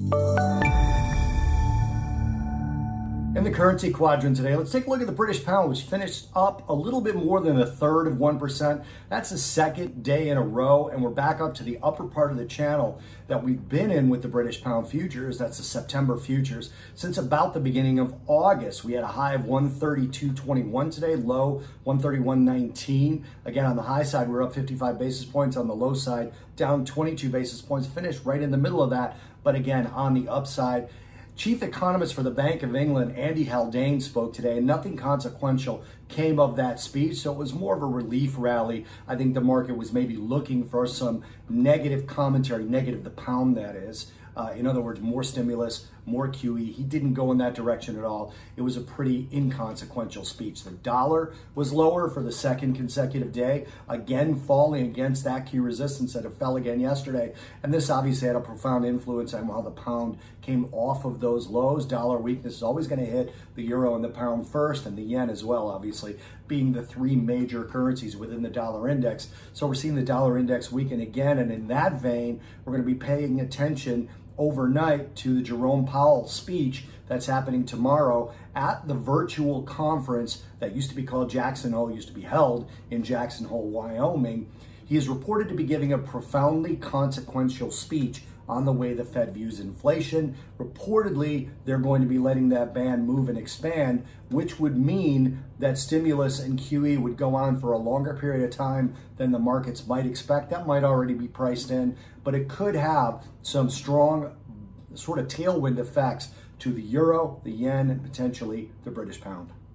In the currency quadrant today, let's take a look at the British pound, which finished up a little bit more than 1/3 of 1%. That's the second day in a row, and we're back up to the upper part of the channel that we've been in with the British pound futures. That's the September futures. Since about the beginning of August, we had a high of 132.21 today, low 131.19. Again, on the high side, we're up 55 basis points. On the low side, down 22 basis points, finished right in the middle of that. But again, on the upside, Chief economist for the Bank of England, Andy Haldane, spoke today, and nothing consequential came of that speech. So it was more of a relief rally. I think the market was maybe looking for some negative commentary, negative the pound that is. In other words, more stimulus, more QE. He didn't go in that direction at all. It was a pretty inconsequential speech. The dollar was lower for the second consecutive day, again falling against that key resistance that it fell again yesterday. And this obviously had a profound influence on how the pound came off of those lows. Dollar weakness is always going to hit the euro and the pound first, and the yen as well, obviously, being the three major currencies within the dollar index. So we're seeing the dollar index weaken again, and in that vein, we're going to be paying attention overnight to the Jerome Powell speech that's happening tomorrow at the virtual conference that used to be called Jackson Hole, used to be held in Jackson Hole, Wyoming. He is reported to be giving a profoundly consequential speech on the way the Fed views inflation. Reportedly, they're going to be letting that band move and expand, which would mean that stimulus and QE would go on for a longer period of time than the markets might expect. That might already be priced in, but it could have some strong sort of tailwind effects to the euro, the yen, and potentially the British pound.